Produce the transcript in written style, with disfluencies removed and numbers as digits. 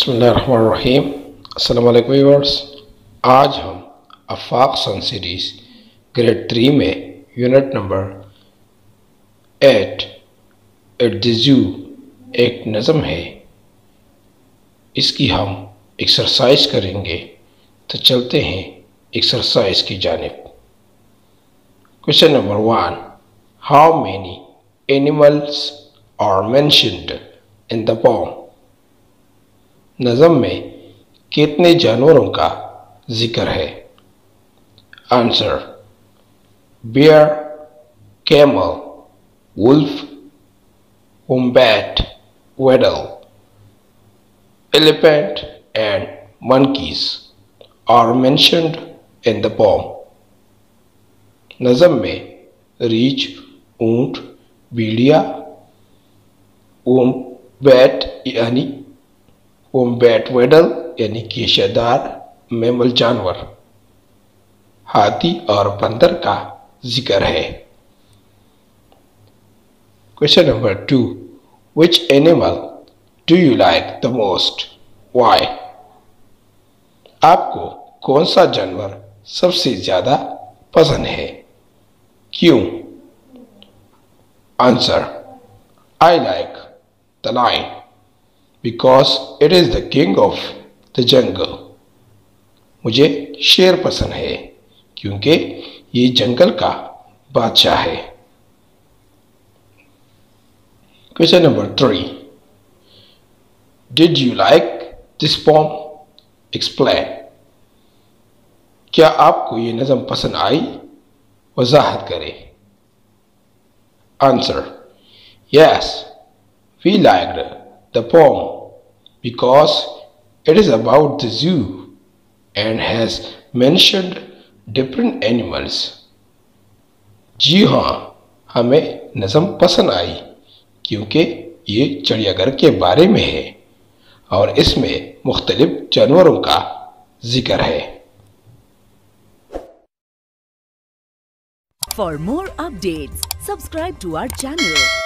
बिस्मिल्लाहिर्रहमानिर्रहीम। अस्सलाम वालेकुम व्यूअर्स। आज हम अफ़ाक सन सीरीज़ ग्रेड 3 में unit number 8 at the zoo एक नज़म है, इसकी हम एक्सरसाइज करेंगे। तो चलते हैं एक्सरसाइज की जानिब। Question number 1, how many animals are mentioned in the poem? नज़म में कितने जानवरों का जिक्र है? Answer, bear, camel, wolf, wombat, वेडल, elephant and monkeys are mentioned in the poem. नज़म में रीछ, ऊंट, भेड़िया, वोम्बैट वेडल यानी केशादार मैमल जानवर, हाथी और बंदर का जिक्र है। Question number 2, which animal do you like the most? Why? आपको कौन सा जानवर सबसे ज्यादा पसंद है? क्यों? Answer, I like the lion because it is the king of the jungle. मुझे शेर पसंद है क्योंकि ये जंगल का बादशाह है। Question number 3, did you like this poem? Explain. क्या आपको ये नज़म पसंद आई? वजाहत करें। Answer, yes, we liked the poem because it is about the zoo and has mentioned different animals. जी हाँ, हमें नज़म पसंद आई क्योंकि ये चिड़ियाघर के बारे में है और इसमें मुख्तलिफ जानवरों का जिक्र है। For more updates, subscribe to our channel.